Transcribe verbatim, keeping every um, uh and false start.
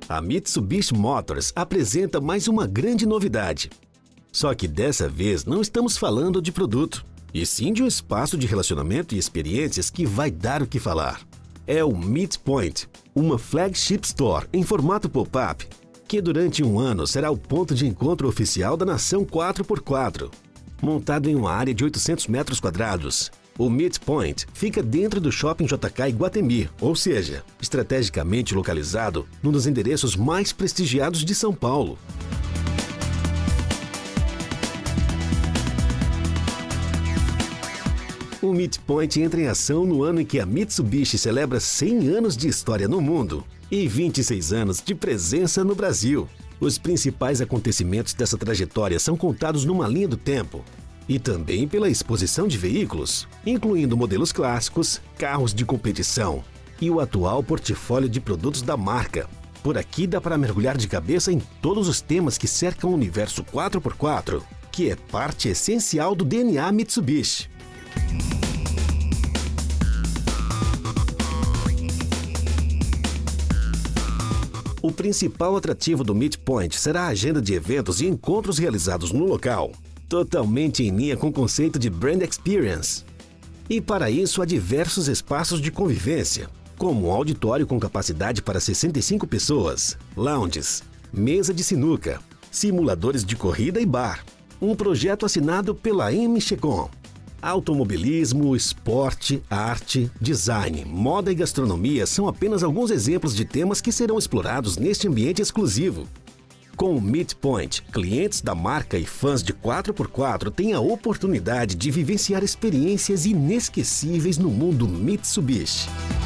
a Mitsubishi Motors apresenta mais uma grande novidade. Só que dessa vez não estamos falando de produto, e sim de um espaço de relacionamento e experiências que vai dar o que falar. É o Meet Point, uma flagship store em formato pop-up, que durante um ano será o ponto de encontro oficial da nação quatro por quatro. Montado em uma área de oitocentos metros quadrados, o Meet Point fica dentro do Shopping J K Iguatemi, ou seja, estrategicamente localizado num dos endereços mais prestigiados de São Paulo. O Meet Point entra em ação no ano em que a Mitsubishi celebra cem anos de história no mundo e vinte e seis anos de presença no Brasil. Os principais acontecimentos dessa trajetória são contados numa linha do tempo e também pela exposição de veículos, incluindo modelos clássicos, carros de competição e o atual portfólio de produtos da marca. Por aqui dá para mergulhar de cabeça em todos os temas que cercam o universo quatro por quatro, que é parte essencial do D N A Mitsubishi. O principal atrativo do Meet Point será a agenda de eventos e encontros realizados no local, totalmente em linha com o conceito de Brand Experience. E para isso há diversos espaços de convivência, como um auditório com capacidade para sessenta e cinco pessoas, lounges, mesa de sinuca, simuladores de corrida e bar. Um projeto assinado pela M Checon. Automobilismo, esporte, arte, design, moda e gastronomia são apenas alguns exemplos de temas que serão explorados neste ambiente exclusivo. Com o Meet Point, clientes da marca e fãs de quatro por quatro têm a oportunidade de vivenciar experiências inesquecíveis no mundo Mitsubishi.